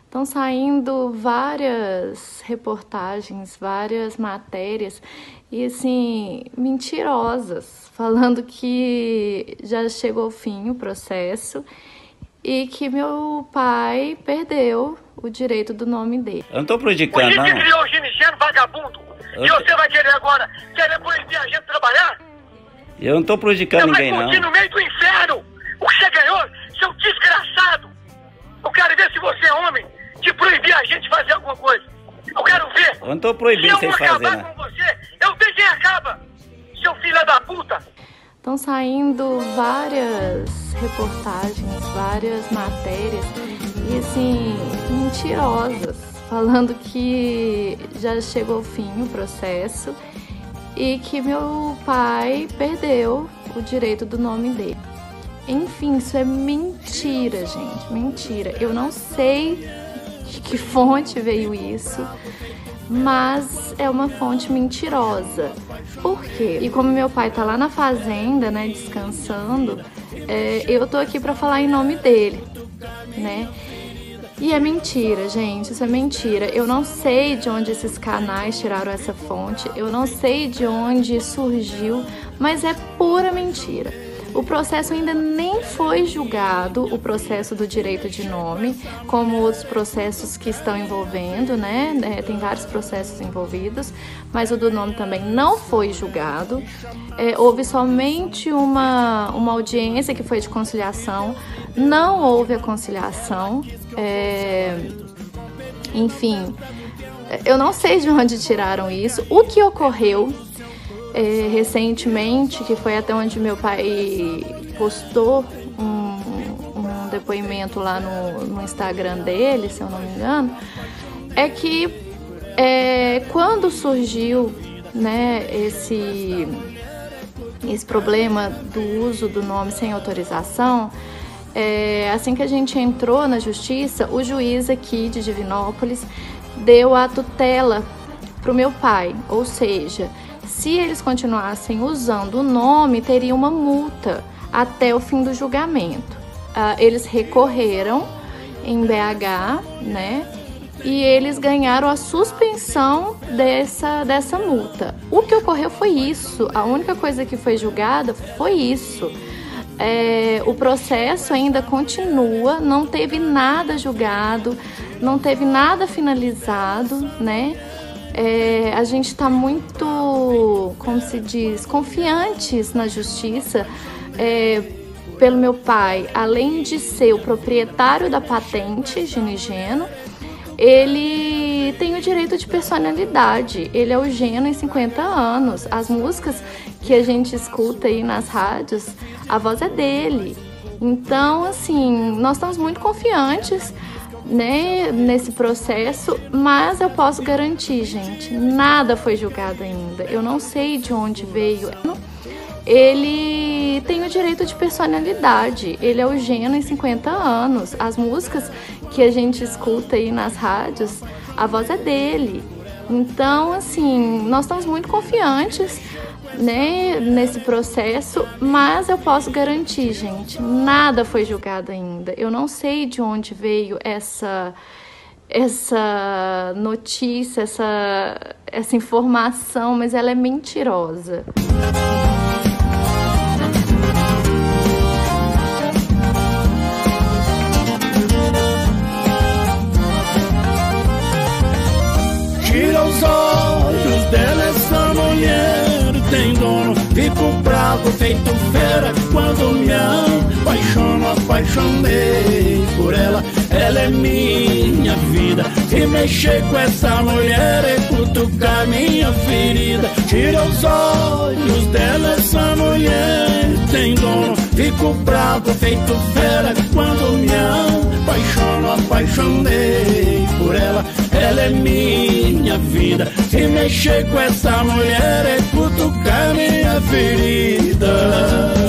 Estão saindo várias reportagens, várias matérias, e assim, mentirosas, falando que já chegou ao fim o processo e que meu pai perdeu o direito do nome dele. Eu não tô prejudicando, não. Você criou o Ginichano, vagabundo, e você vai querer agora, querer proibir a gente trabalhar? Eu não tô prejudicando ninguém, não. Você vai curtir no meio do inferno o que você ganhou, seu desgraçado. Eu quero ver se você é homem de proibir a gente fazer alguma coisa. Eu quero ver. Eu não tô proibindo vocês fazerem. Se eu acabar com você, eu sei quem acaba, seu filho da puta. Estão saindo várias reportagens, várias matérias, e assim, mentirosas, falando que já chegou ao fim o processo e que meu pai perdeu o direito do nome dele. Enfim, isso é mentira, gente, mentira. Eu não sei de que fonte veio isso, mas é uma fonte mentirosa. Por quê? E como meu pai tá lá na fazenda, né, descansando, eu tô aqui pra falar em nome dele, né? E é mentira, gente, isso é mentira. Eu não sei de onde esses canais tiraram essa fonte, eu não sei de onde surgiu, mas é pura mentira. O processo ainda nem foi julgado, o processo do direito de nome, como outros processos que estão envolvendo, né? Tem vários processos envolvidos, mas o do nome também não foi julgado. Houve somente uma audiência que foi de conciliação, não houve a conciliação. Enfim, eu não sei de onde tiraram isso. O que ocorreu recentemente, que foi até onde meu pai postou um depoimento lá no Instagram dele, se eu não me engano, é que quando surgiu, né, esse problema do uso do nome sem autorização, assim que a gente entrou na justiça, o juiz aqui de Divinópolis deu a tutela para o meu pai, ou seja, se eles continuassem usando o nome, teria uma multa até o fim do julgamento. Eles recorreram em BH, né? E eles ganharam a suspensão dessa multa. O que ocorreu foi isso. A única coisa que foi julgada foi isso. O processo ainda continua, não teve nada julgado, não teve nada finalizado, né? A gente está muito, como se diz, confiantes na justiça, pelo meu pai, além de ser o proprietário da patente Ginigeno, ele tem o direito de personalidade, ele é o Geno em 50 anos, as músicas que a gente escuta aí nas rádios, a voz é dele. Então, assim, nós estamos muito confiantes, né, nesse processo, mas eu posso garantir, gente, nada foi julgado ainda. Eu não sei de onde veio. Ele tem o direito de personalidade, ele é o Geno em 50 anos. As músicas que a gente escuta aí nas rádios, a voz é dele. Então, assim, nós estamos muito confiantes, né, nesse processo, mas eu posso garantir, gente, nada foi julgado ainda. Eu não sei de onde veio essa notícia, essa informação, mas ela é mentirosa. Tira os olhos dela, essa mulher tem dono, fico bravo, feito fera quando me apaixono, apaixonei por ela, ela é minha vida. Se mexer com essa mulher é cutucar minha ferida. Tira os olhos dela, essa mulher tem dono, fico bravo, feito fera quando me apaixono, apaixonei por ela, ela é minha vida. Se mexer com essa mulher é cutucar minha ferida.